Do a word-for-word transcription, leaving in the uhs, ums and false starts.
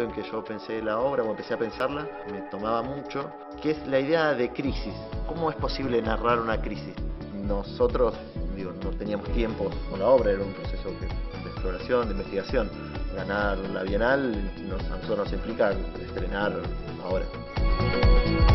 momento en que yo pensé la obra o empecé a pensarla, me tomaba mucho, que es la idea de crisis. ¿Cómo es posible narrar una crisis? Nosotros, digo, no teníamos tiempo con la obra, era un proceso de exploración, de investigación. Ganar la Bienal nos, a nosotros nos implica estrenar ahora.